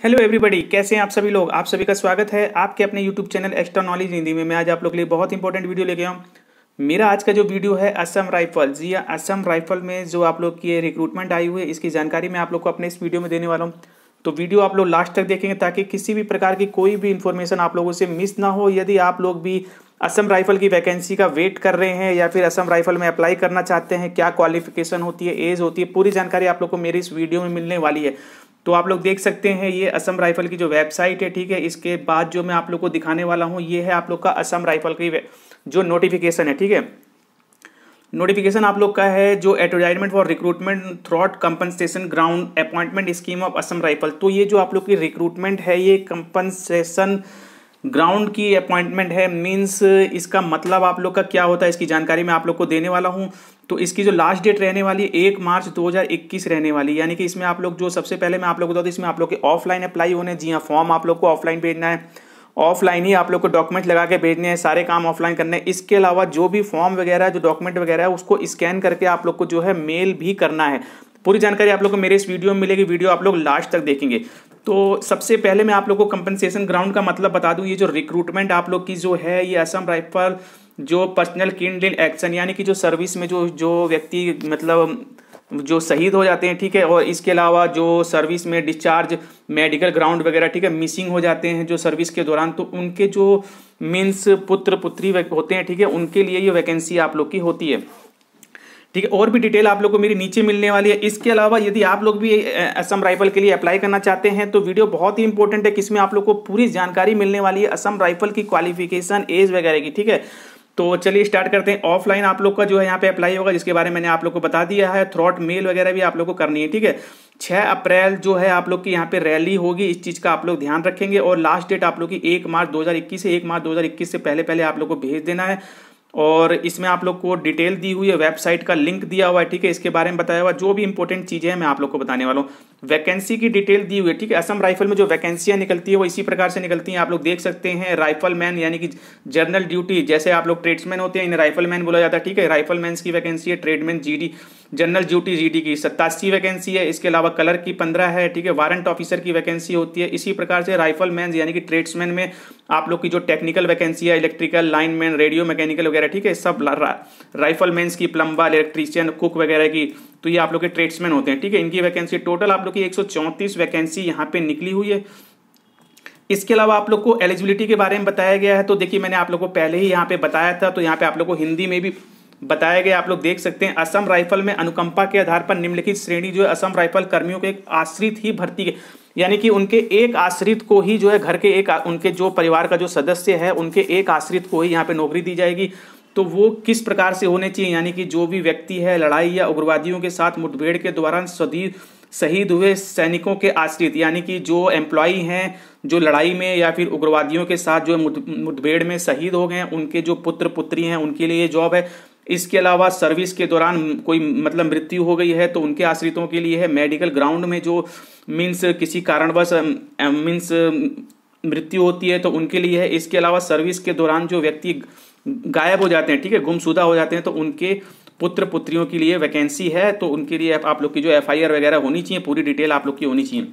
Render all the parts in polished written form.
Hello everybody, कैसे हैं आप सभी लोग। आप सभी का स्वागत है आपके अपने YouTube channel extra knowledge Hindi में। मैं आज आप लोग के लिए बहुत इंपॉर्टेंट वीडियो लेके आऊँ। मेरा आज का जो वीडियो है असम राइफल, जी हाँ, असम राइफल में जो आप लोग की रिक्रूटमेंट आई हुई है इसकी जानकारी मैं आप लोग को अपने इस वीडियो में देने वाला हूँ। तो वीडियो आप लोग लास्ट तक देखेंगे ताकि किसी भी प्रकार की कोई भी इन्फॉर्मेशन आप लोगों से मिस ना हो। यदि आप लोग भी असम राइफल की वैकेंसी का वेट कर रहे हैं या फिर असम राइफल में अप्लाई करना चाहते हैं, क्या क्वालिफिकेशन होती है, एज होती है, पूरी जानकारी आप लोग को मेरी इस वीडियो में मिलने वाली है। तो आप लोग देख सकते हैं ये असम राइफल की जो वेबसाइट है, ठीक है। इसके बाद जो मैं आप लोग को दिखाने वाला हूँ ये है आप लोग का असम राइफल की जो नोटिफिकेशन है, ठीक है। नोटिफिकेशन आप लोग का है जो advertisement for recruitment through compensation ground appointment scheme of Assam rifle. तो ये जो आप लोग की रिक्रूटमेंट है ये कंपनसेशन ग्राउंड की अपॉइंटमेंट है। मींस इसका मतलब आप लोग का क्या होता है इसकी जानकारी मैं आप लोग को देने वाला हूं। तो इसकी जो लास्ट डेट रहने वाली है 1 मार्च 2021 रहने वाली, यानी कि इसमें आप लोग जो सबसे पहले मैं आप लोग को बता दूं इसमें आप लोग के ऑफलाइन अप्लाई होने। जी हाँ, फॉर्म आप लोग को ऑफलाइन भेजना है, ऑफलाइन ही आप लोग को डॉक्यूमेंट लगा के भेजने हैं, सारे काम ऑफलाइन करने हैं। इसके अलावा जो भी फॉर्म वगैरह जो डॉक्यूमेंट वगैरह है उसको स्कैन करके आप लोग को जो है मेल भी करना है। पूरी जानकारी आप लोग को मेरे इस वीडियो में मिलेगी, वीडियो आप लोग लास्ट तक देखेंगे। तो सबसे पहले मैं आप लोग को कंपनसेशन ग्राउंड का मतलब बता दूं। ये जो रिक्रूटमेंट आप लोग की जो है ये असम राइफल जो पर्सनल किल्ड इन एक्शन, यानी कि जो सर्विस में जो व्यक्ति मतलब जो शहीद हो जाते हैं, ठीक है, और इसके अलावा जो सर्विस में डिस्चार्ज मेडिकल ग्राउंड वगैरह, ठीक है, मिसिंग हो जाते हैं जो सर्विस के दौरान, तो उनके जो मीन्स पुत्र पुत्री होते हैं, ठीक है, उनके लिए ये वैकेंसी आप लोग की होती है, ठीक है। और भी डिटेल आप लोग को मेरी नीचे मिलने वाली है। इसके अलावा यदि आप लोग भी असम राइफल के लिए अप्लाई करना चाहते हैं तो वीडियो बहुत ही इंपॉर्टेंट है, किसमें आप लोग को पूरी जानकारी मिलने वाली है असम राइफल की क्वालिफिकेशन, एज वगैरह की, ठीक है। तो चलिए स्टार्ट करते हैं। ऑफलाइन आप लोग का जो है यहाँ पे अप्लाई होगा, जिसके बारे में मैंने आप लोग को बता दिया है। थ्रॉट मेल वगैरह भी आप लोग को करनी है, ठीक है। 6 अप्रैल जो है आप लोग की यहाँ पे रैली होगी, इस चीज़ का आप लोग ध्यान रखेंगे। और लास्ट डेट आप लोग की 1 मार्च 2021 है। 1 मार्च 2021 से पहले पहले आप लोग को भेज देना है। और इसमें आप लोग को डिटेल दी हुई है, वेबसाइट का लिंक दिया हुआ है, ठीक है। इसके बारे में बताया हुआ जो भी इंपॉर्टेंट चीज़ें हैं मैं आप लोग को बताने वाला हूँ। वैकेंसी की डिटेल दी हुई है, ठीक है। असम राइफल में जो वैकेंसियाँ निकलती है वो इसी प्रकार से निकलती हैं, आप लोग देख सकते हैं। राइफल मैन यानी कि जनरल ड्यूटी, जैसे आप लोग ट्रेड्समैन होते हैं इन्हें राइफल मैन बोला जाता है, ठीक है। राइफल मैन की वैकेंसी है। Tradesman GD general duty GD की 87 वैकेंसी है। इसके अलावा कलर की 15 है, ठीक है। वारंट ऑफिसर की वैकेंसी होती है। इसी प्रकार से राइफल मैन यानी कि ट्रेड्समैन में आप लोग की जो टेक्निकल वैकेंसी है, इलेक्ट्रिकल लाइनमैन, रेडियो मैकेनिकल वगैरह, ठीक है, सब राइफल मैंस की, प्लम्बर, इलेक्ट्रीशियन, कुक वगैरह की, तो ये आप लोग के ट्रेड्समैन होते हैं, ठीक है। इनकी वैकेंसी टोटल आप लोग की 134 वैकेंसी यहाँ पे निकली हुई है। इसके अलावा आप लोग को एलिजिबिलिटी के बारे में बताया गया है। तो देखिए मैंने आप लोग को पहले ही यहाँ पे बताया था, तो यहाँ पे आप लोग को हिंदी में भी बताया गया, आप लोग देख सकते हैं। असम राइफल में अनुकंपा के आधार पर निम्नलिखित श्रेणी जो है असम राइफल कर्मियों के एक आश्रित ही भर्ती के, यानी कि उनके एक आश्रित को ही जो है घर के एक उनके जो परिवार का जो सदस्य है उनके एक आश्रित को ही यहाँ पे नौकरी दी जाएगी। तो वो किस प्रकार से होने चाहिए, यानी कि जो भी व्यक्ति है लड़ाई या उग्रवादियों के साथ मुठभेड़ के दौरान शहीद हुए सैनिकों के आश्रित, यानी कि जो एम्प्लॉई हैं जो लड़ाई में या फिर उग्रवादियों के साथ जो मुठभेड़ में शहीद हो गए हैं उनके जो पुत्र पुत्री हैं उनके लिए जॉब है। इसके अलावा सर्विस के दौरान कोई मतलब मृत्यु हो गई है तो उनके आश्रितों के लिए है। मेडिकल ग्राउंड में जो मीन्स किसी कारणवश मीन्स मृत्यु होती है तो उनके लिए है। इसके अलावा सर्विस के दौरान जो व्यक्ति गायब हो जाते हैं, ठीक है, गुमशुदा हो जाते हैं, तो उनके पुत्र पुत्रियों के लिए वैकेंसी है। तो उनके लिए आप लोग की जो FIR वगैरह होनी चाहिए, पूरी डिटेल आप लोग की होनी चाहिए।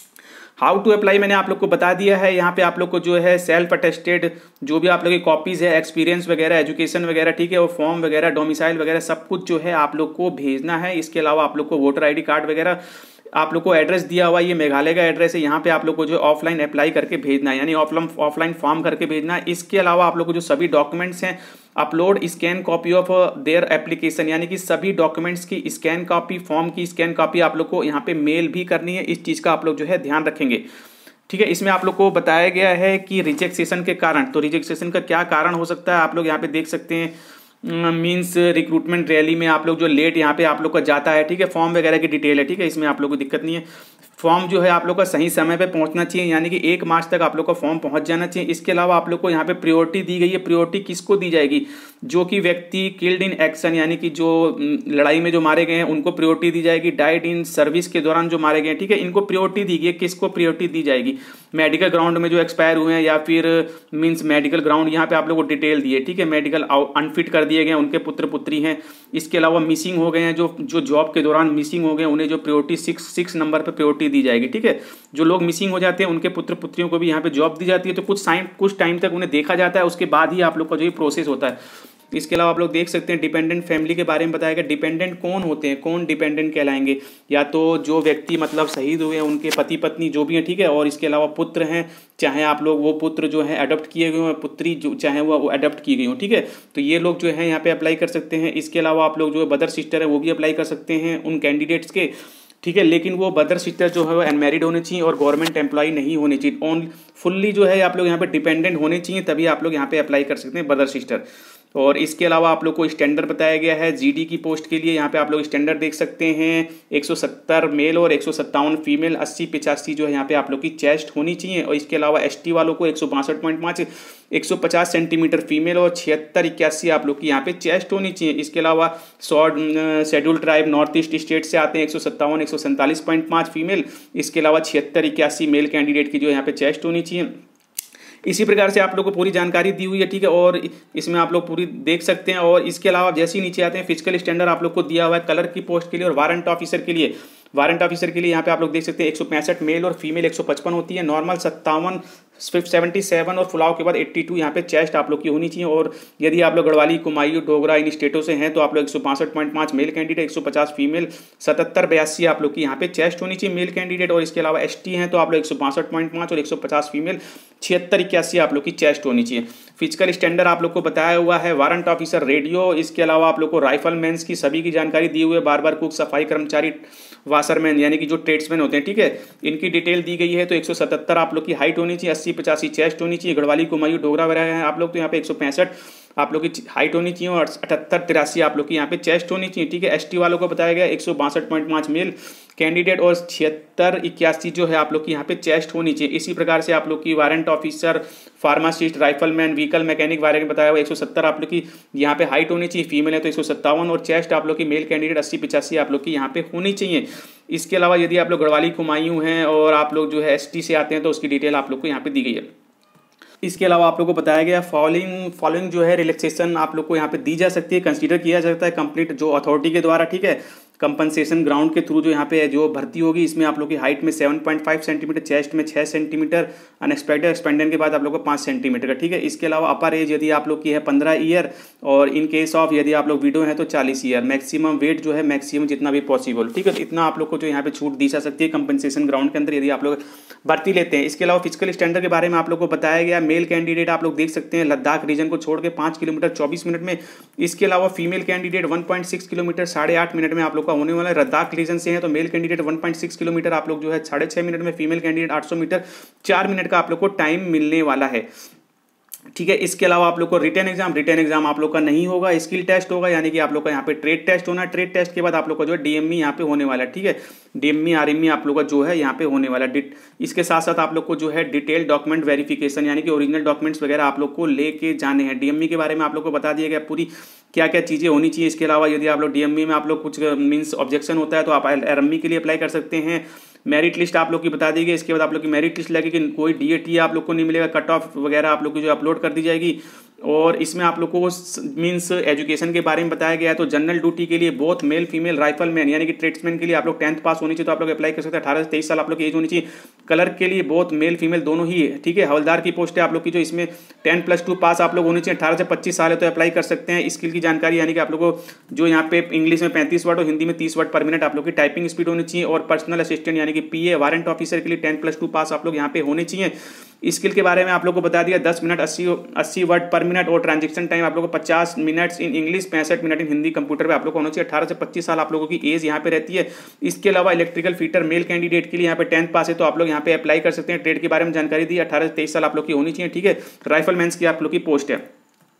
हाउ टू अप्लाई मैंने आप लोग को बता दिया है। यहाँ पे आप लोग को जो है सेल्फ अटेस्टेड जो भी आप लोग की कॉपीज है, एक्सपीरियंस वगैरह, एजुकेशन वगैरह, ठीक है, और फॉर्म वगैरह, डोमिसाइल वगैरह सब कुछ जो है आप लोग को भेजना है। इसके अलावा आप लोग को वोटर ID कार्ड वगैरह, आप लोग को एड्रेस दिया हुआ ये मेघालय का एड्रेस है, यहाँ पे आप लोग को जो ऑफलाइन अप्लाई करके भेजना है, यानी ऑफलाइन फॉर्म करके भेजना है। इसके अलावा आप लोग को जो सभी डॉक्यूमेंट्स हैं, upload scan copy of their application, यानी कि सभी डॉक्यूमेंट्स की स्कैन कॉपी, फॉर्म की स्कैन कॉपी आप लोग को यहाँ पे मेल भी करनी है। इस चीज़ का आप लोग जो है ध्यान रखेंगे, ठीक है। इसमें आप लोग को बताया गया है कि रिजेक्शन के कारण, तो रिजेक्शन का क्या कारण हो सकता है आप लोग यहाँ पे देख सकते हैं। मीन्स रिक्रूटमेंट रैली में आप लोग जो लेट यहाँ पे आप लोग का जाता है, ठीक है, फॉर्म वगैरह की डिटेल है, ठीक है, इसमें आप लोग को दिक्कत नहीं है। फॉर्म जो है आप लोग का सही समय पे पहुंचना चाहिए, यानी कि 1 मार्च तक आप लोग का फॉर्म पहुंच जाना चाहिए। इसके अलावा आप लोग को यहाँ पे प्रायोरिटी दी गई है। प्रायोरिटी किसको दी जाएगी, जो कि व्यक्ति किल्ड इन एक्शन, यानी कि जो लड़ाई में जो मारे गए हैं उनको प्रायोरिटी दी जाएगी। डाइड इन सर्विस के दौरान जो मारे गए हैं, ठीक है, इनको प्रायोरिटी दी गई है। किसको प्रायोरिटी दी जाएगी, मेडिकल ग्राउंड में जो एक्सपायर हुए हैं या फिर मीन्स मेडिकल ग्राउंड, यहाँ पे आप लोग को डिटेल दी है, ठीक है। मेडिकल अनफिट कर दिए गए उनके पुत्र पुत्री हैं। इसके अलावा मिसिंग हो गए हैं, जो जॉब के दौरान मिसिंग हो गए उन्हें जो प्रायोरिटी 6 नंबर पर प्रायोरिटी नौकरी दी जाएगी। ठीक है, जो लोग मिसिंग हो जाते हैं उनके पुत्र पुत्रियों को भी यहाँ पे जॉब दी जाती है। तो कुछ टाइम तक उन्हें देखा जाता है, उसके बाद ही आप लोग का जो ये प्रोसेस होता है। इसके अलावा आप लोग देख सकते हैं डिपेंडेंट फैमिली के बारे में बताया गया। डिपेंडेंट कौन होते हैं, कौन डिपेंडेंट कहलाएंगे, या तो जो व्यक्ति मतलब शहीद हुए हैं उनके पति पत्नी जो भी हैं, ठीक है, और इसके अलावा पुत्र हैं, चाहे आप लोग वो पुत्र जो है अडॉप्ट किए गए हों, पुत्री जो चाहे वो अडॉप्ट की गई हो। ठीक है, तो ये लोग जो है यहाँ पे अप्लाई कर सकते हैं। इसके अलावा आप लोग जो है ब्रदर सिस्टर है वो भी अप्लाई कर सकते हैं उन कैंडिडेट्स के। ठीक है, लेकिन वो ब्रदर सिस्टर जो है वो अनमैरिड होने चाहिए और गवर्नमेंट एम्प्लॉय नहीं होने चाहिए। ओनली फुल्ली जो है आप लोग यहाँ पे डिपेंडेंट होने चाहिए, तभी आप लोग यहाँ पे अप्लाई कर सकते हैं ब्रदर सिस्टर। और इसके अलावा आप लोग को स्टैंडर्ड बताया गया है जीडी की पोस्ट के लिए। यहाँ पे आप लोग स्टैंडर्ड देख सकते हैं 170 मेल और 157 फीमेल, 80-85 जो है यहाँ पे आप लोग की चेस्ट होनी चाहिए। और इसके अलावा एसटी वालों को 162.5 150 सेंटीमीटर फीमेल और 76-81 आप लोग की यहाँ पे चेस्ट होनी चाहिए। इसके अलावा schedule tribe north east state से आते हैं 157 147.5 फीमेल। इसके अलावा 76-81 मेल कैंडिडेट की जो यहाँ पे चेस्ट होनी चाहिए। इसी प्रकार से आप लोग को पूरी जानकारी दी हुई है। ठीक है, और इसमें आप लोग पूरी देख सकते हैं। और इसके अलावा जैसे ही नीचे आते हैं फिजिकल स्टैंडर्ड आप लोग को दिया हुआ है कलर की पोस्ट के लिए और वारंट ऑफिसर के लिए। वारंट ऑफिसर के लिए यहाँ पे आप लोग देख सकते हैं 165 मेल और फीमेल 155 होती है, नॉर्मल 57 77 और फुलाव के बाद 82 यहाँ पे चेस्ट आप लोग की होनी चाहिए। और यदि आप लोग गढ़वाली कुमायूं डोगरा इन स्टेटों से हैं तो आप लोग 162.5 मेल कैंडिडेट, 150 फीमेल, 77-82 आप लोग की यहाँ पे चेस्ट होनी चाहिए मेल कैंडिडेट। और इसके अलावा एसटी हैं तो आप लोग 162.5 और 150 फीमेल, 76-81 आप लोग की चेस्ट होनी चाहिए। फिजिकल स्टैंडर्ड आप लोग को बताया हुआ है। वारंट ऑफिसर रेडियो, इसके अलावा आप लोग को राइफलमैन्स की सभी की जानकारी दी हुई है। बार कुक, सफाई कर्मचारी, वाशरमैन यानी कि जो ट्रेड्समैन होते हैं, ठीक है, इनकी डिटेल दी गई है। तो 177 आप लोग की हाइट होनी चाहिए, 80-85 चेस्ट होनी चाहिए। गढ़वाली कुमायूं डोगरा वगैरह हैं आप लोग तो यहाँ पे 165 आप लोग की हाइट होनी चाहिए और 78-83 आप लोग की यहाँ पे चेस्ट होनी चाहिए। ठीक है, एसटी वालों को बताया गया 162.5 मेल कैंडिडेट और 76-81 जो है आप लोग की यहाँ पे चेस्ट होनी चाहिए। इसी प्रकार से आप लोग की warrant officer, pharmacist, rifleman, vehicle mechanic बारे में बताया हुआ 170 आप लोग की यहाँ पे हाइट होनी चाहिए। फीमेल है तो 157 और चेस्ट आप लोग की मेल कैंडिडेट 80-85 आप लोग की यहाँ पे होनी चाहिए। इसके अलावा यदि आप लोग गढ़वाली कुमायूं हैं और आप लोग जो है एसटी से आते हैं तो उसकी डिटेल आप लोग को यहाँ पे दी गई है। इसके अलावा आप लोग को बताया गया फॉलोइंग जो है रिलैक्सेशन आप लोग को यहाँ पे दी जा सकती है, कंसीडर किया जाता है कंप्लीट जो अथॉरिटी के द्वारा। ठीक है, कंपनसेशन ग्राउंड के थ्रू जो यहाँ पे जो भर्ती होगी इसमें आप लोग की हाइट में 7.5 सेंटीमीटर, चेस्ट में 6 सेंटीमीटर, अनएक्सपेक्टेड एक्सपेंडन के बाद आप लोग को 5 सेंटीमीटर का। ठीक है, इसके अलावा अपर एज यदि आप लोग की है 15 ईयर और इन केस ऑफ यदि आप लोग विडो है तो 40 ईयर। मैक्सिमम वेट जो है मैक्सिमम जितना भी पॉसिबल। ठीक है, तो इतना आप लोग को जो यहाँ पे छूट दी जा सकती है कंपनसेशन ग्राउंड के अंदर यदि आप लोग भर्ती लेते हैं। इसके अलावा फिजिकल स्टैंडर्ड के बारे में आप लोग को बताया गया। मेल कैंडिडेट आप लोग देख सकते हैं लद्दाख रीजन को छोड़ के 5 किलोमीटर 24 मिनट में। इसके अलावा फीमेल कैंडिडेट 1.6 किलोमीटर 8.5 मिनट में आप लोग का होने वाला है। लद्दाख रीजन से है तो मेल कैंडिडेट 1.6 किलोमीटर आप लोग जो है 6.5 मिनट में, फीमेल कैंडिडेट 800 मीटर 4 मिनट का आप लोग को टाइम मिलने वाला है। ठीक है, इसके अलावा आप लोग को रिटन एग्जाम आप लोग का नहीं होगा, स्किल टेस्ट होगा, यानी कि आप लोग का यहाँ पे ट्रेड टेस्ट होना है। ट्रेड टेस्ट के बाद आप लोग का जो है डीएमई यहाँ पे होने वाला है। ठीक है, डीएमई आरएमई आप लोग का जो है यहाँ पे होने वाला है। इसके साथ साथ आप लोग को जो है डिटेल डॉक्यूमेंट वेरिफिकेशन यानी कि ओरिजिनल डॉक्यूमेंट्स वगैरह आप लोग को लेके जाने हैं। डीएमई के बारे में आप लोग को बता दिया गया पूरी क्या क्या चीज़ें होनी चाहिए। इसके अलावा यदि आप लोग डीएमई में आप लोग कुछ मीन्स ऑब्जेक्शन होता है तो आप आरएमई के लिए अप्लाई कर सकते हैं। मेरिट लिस्ट आप लोग की बता दी गई। इसके बाद आप लोग की मेरिट लिस्ट लगेगी, कोई डीएटी आप लोग को नहीं मिलेगा, कट ऑफ वगैरह आप लोग की जो अपलोड कर दी जाएगी। और इसमें आप लोग को मीन्स एजुकेशन के बारे में बताया गया है। तो जनरल ड्यूटी के लिए बोथ मेल फीमेल राइफलमैन यानी कि ट्रेड्समैन के लिए आप लोग 10th पास होनी चाहिए तो आप लोग अप्लाई कर सकते हैं। 18 से 23 साल आप लोग की एज होनी चाहिए। कलर के लिए बोथ मेल फीमेल दोनों ही है। ठीक है, हवलदार की पोस्ट है आप लोग की जो इसमें 10+2 पास आप लोग होनी चाहिए। 18 से 25 साल है तो अप्लाई कर सकते हैं। स्किल की जानकारी यानी कि आप लोग को जो यहाँ पे इंग्लिश में 35 वर्ड और हिंदी में 30 वर्ड पर मिनट आप लोग की टाइपिंग स्पीड होनी चाहिए। और पर्सनल असिस्टेंट यानी कि पीए वारंट ऑफिसर के लिए 10+2 पास आप लोग यहाँ पे होने चाहिए। स्किल के बारे में आप लोग को बता दिया 10 मिनट 80 वर्ड पर मिनट और ट्रांजेक्शन टाइम आप लोग को 50 minutes in English, 65 minute in Hindi. Computer पे आप लोग को होना चाहिए। 18 से 25 साल आप लोगों की एज यहाँ पे रहती है। इसके अलावा इलेक्ट्रिकल फिटर मेल कैंडिडेट के लिए यहाँ पे 10th पास है तो आप लोग यहाँ पे अप्लाई कर सकते हैं। ट्रेड के बारे में जानकारी दी 18 से 23 साल आप लोग की होनी चाहिए। ठीक है, राइफलमैन्स की आप लोग की पोस्ट है।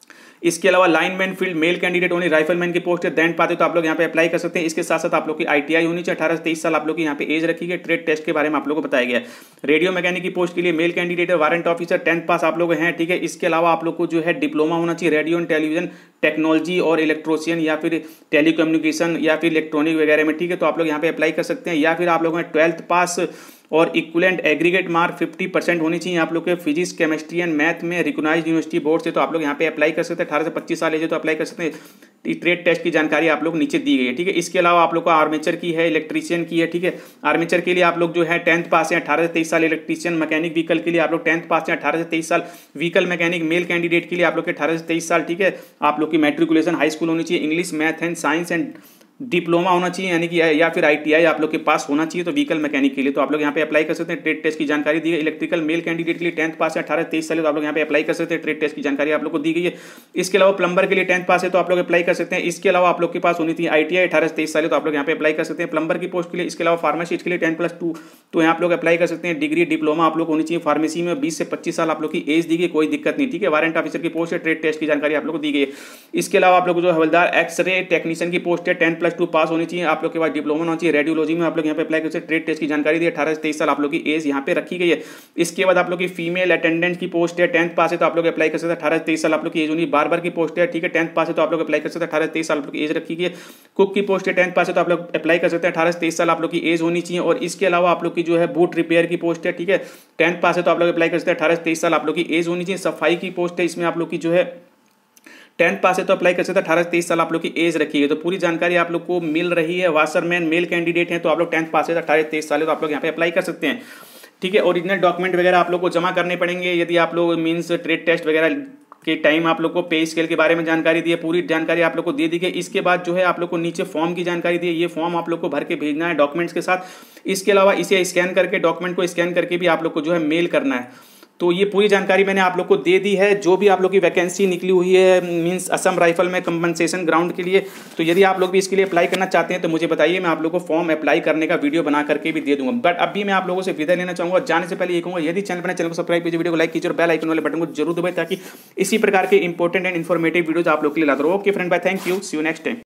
इसके अलावा लाइनमैन फील्ड मेल कैंडिडेट होनी, राइफलमैन की पोस्ट है 10th पाते तो आप लोग यहाँ पे अप्लाई कर सकते हैं। इसके साथ साथ आप लोग की आईटीआई होनी चाहिए। 18 से 23 साल आप लोग की यहाँ पे एज रखी गई। ट्रेड टेस्ट के बारे में आप लोग को बताया गया। रेडियो मैकेनिक की पोस्ट के लिए मेल कैंडिडेट है, वारंट ऑफिसर 10th पास आप लोग हैं। ठीक है, इसके अलावा आप लोग को जो है डिप्लोमा होना चाहिए रेडियो एंड टेलीविजन टेक्नोलॉजी और इलेक्ट्रोशियन या फिर टेलीकम्युनिकेशन या फिर इलेक्ट्रॉनिक वगैरह में। ठीक है, तो आप लोग यहाँ पे अप्लाई कर सकते हैं। या फिर आप लोगों ने 12th पास और इक्वलेंट एग्रीगेट मार्क 50% होनी चाहिए आप लोग के फिजिक्स केमिस्ट्री एंड मैथ में रिकॉग्नाइज्ड यूनिवर्सिटी बोर्ड से, तो आप लोग यहाँ पे अप्लाई कर सकते हैं। 18 से 25 साल एज है तो अप्लाई कर सकते हैं। ट्रेड टेस्ट की जानकारी आप लोग नीचे दी गई है, ठीक है। इसके अलावा आप लोग को आर्मेचर की है, इलेक्ट्रीशियन की है, ठीक है। आर्मेचर के लिए आप लोग जो है 10th पास है, 18 से 23 साल। इलेक्ट्रीशियन मैकेनिक व्हीकल के लिए आप लोग 10th पास है, 18 से 23 साल। व्हीकल मैकेनिक मेल कैंडिडेट के लिए आप लोग के 18 से 23 साल, ठीक है। आप लोग की मैट्रिकुलेशन हाई स्कूल होनी चाहिए। English, math and science and diploma होना चाहिए, यानी कि या फिर ITI आप लोग के पास होना चाहिए। तो व्हीकल मैकेनिक के लिए तो आप लोग यहाँ पे अप्लाई कर सकते हैं। ट्रेड टेस्ट की जानकारी दी गई। इलेक्ट्रिकल मेल कैंडिडेट के लिए 10th पास है, 18 से 23 साल है तो आप लोग यहाँ पे अप्लाई कर सकते हैं। ट्रेड टेस्ट की जानकारी आप लोग को दी गई है। इसके अलावा प्लम्बर के लिए 10th पास है तो आप लोग अप्लाई कर सकते हैं। इसके अलावा आप लोग के पास होनी थी ITI, 18 से 23 साल है तो आप लोग यहाँ पे अप्लाई कर सकते हैं प्लम्बर की पोस्ट के लिए। इसके अलावा फार्मासिस्ट के लिए 10+2 तो यहाँ आप लोग अप्लाई कर सकते हैं। डिग्री डिप्लोमा आप लोग होनी चाहिए फार्मेसी में। 20 से 25 साल आप लोग की एज दी गई, कोई दिक्कत नहीं, ठीक है। वारंट ऑफिसर की पोस्ट है। ट्रेड टेस्ट की जानकारी आप लोग को दी गई है। इसके अलावा आप लोग जो हवलदार एक्सरे टेक्नीशियन की पोस्ट है 10+2 पास होनी चाहिए। आप लोग के पास डिप्लोमा होना चाहिए। रेडियोलॉजी में आप लोग यहाँ पे अप्लाई कर सकते हैं। ट्रेड टेस्ट की जानकारी दी है। 18 से 23 साल आप लोग की एज यहाँ पे रखी गई है। इसके बाद आप लोग की फीमेल अटेंडेंट की पोस्ट है 10th पास है तो आप लोग अप्लाई कर सकते हैं। 18 से 23 साल आप लोग की एज होनी है। बार्बर की पोस्ट है, ठीक है, 10th पास है तो आप लोग अप्लाई कर सकते हैं। 18 से 23 साल आप लोग की एज रखी गई है। कुक की पोस्ट है 10th पास है तो आप लोग अप्लाई कर सकते हैं। 18 से 23 साल आप लोग की एज होनी चाहिए। और इसके अलावा आप लोग की जो है बूट रिपेयर की पोस्ट है, ठीक है, 10th पास है तो आप लोग अप्लाई कर सकते हैं। 18 से 23 साल आप लोग की एज होनी चाहिए। सफाई की पोस्ट है, इसमें आप लोग की जो है 10th पास है तो अप्लाई कर सकते हैं। 18 से 23 साल आप लोग की एज रखी है। तो पूरी जानकारी आप लोग को मिल रही है। वाशरमैन मेल कैंडिडेट हैं तो आप लोग 10th पास है तो 18 से 23 साल है तो आप लोग यहाँ पे अप्लाई कर सकते हैं, ठीक है। ओरिजिनल डॉक्यूमेंट वगैरह आप लोग को जमा करने पड़ेंगे यदि आप लोग मीन्स ट्रेड टेस्ट वगैरह के टाइम आप लोग को पे स्केल के बारे में जानकारी दी है। पूरी जानकारी आप लोग को दे दी गई। इसके बाद जो है आप लोग को नीचे फॉर्म की जानकारी दी है। ये फॉर्म आप लोग को भर के भेजना है डॉक्यूमेंट्स के साथ। इसके अलावा इसे स्कैन करके, डॉक्यूमेंट को स्कैन करके भी आप लोग को जो है मेल करना है। तो ये पूरी जानकारी मैंने आप लोग को दे दी है। जो भी आप लोग की वैकेंसी निकली हुई है मींस असम राइफल में कंपनसेशन ग्राउंड के लिए, तो यदि आप लोग भी इसके लिए अप्लाई करना चाहते हैं तो मुझे बताइए, मैं आप लोग को फॉर्म अप्लाई करने का वीडियो बना करके भी दे दूंगा। बट अभी मैं आप लोगों से विदा लेना चाहूंगा। जाने से पहले ये कहूँगा, यदि चैनल को सब्सक्राइब कीजिए, वीडियो को लाइक कीजिए और बेल आइकन वाले बटन को जरूर दबाएं ताकि इसी प्रकार के इंपॉर्टेंट एंड इन्फॉर्मेटिव वीडियोज आप लोग के लिए लाता रहूं। Okay friend, bye, thank you, see you next time.